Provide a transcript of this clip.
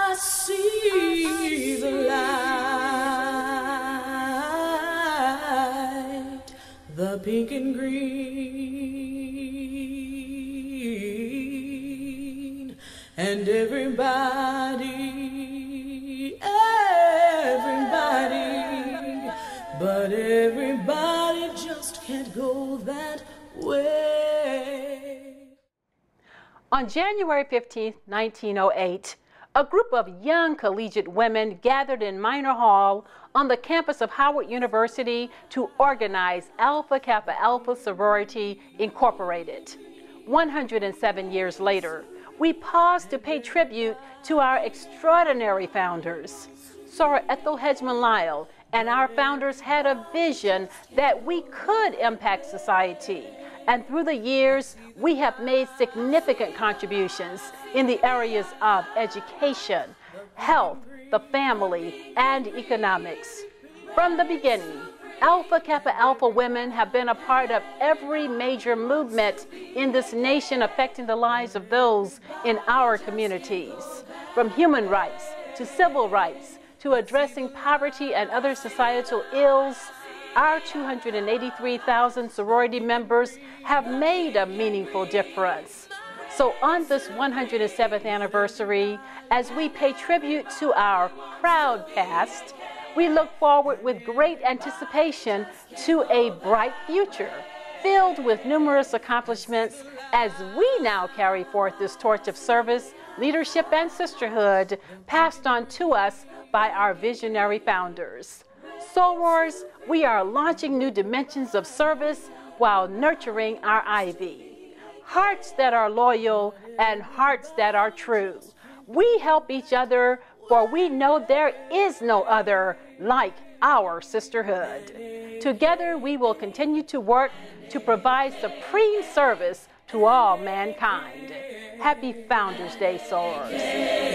I see the light, the pink and green, and everybody, but everybody just can't go that way. On January 15, 1908, a group of young collegiate women gathered in Minor Hall on the campus of Howard University to organize Alpha Kappa Alpha Sorority Incorporated. 107 years later, we pause to pay tribute to our extraordinary founders. Soror Ethel Hedgeman Lyle and our founders had a vision that we could impact society. And through the years, we have made significant contributions in the areas of education, health, the family, and economics. From the beginning, Alpha Kappa Alpha women have been a part of every major movement in this nation affecting the lives of those in our communities. From human rights to civil rights to addressing poverty and other societal ills, our 283,000 sorority members have made a meaningful difference. So on this 107th anniversary, as we pay tribute to our proud past, we look forward with great anticipation to a bright future filled with numerous accomplishments as we now carry forth this torch of service, leadership, and sisterhood passed on to us by our visionary founders. Sorors, we are launching new dimensions of service while nurturing our ivy. Hearts that are loyal and hearts that are true. We help each other, for we know there is no other like our sisterhood. Together, we will continue to work to provide supreme service to all mankind. Happy Founders Day, Sorors.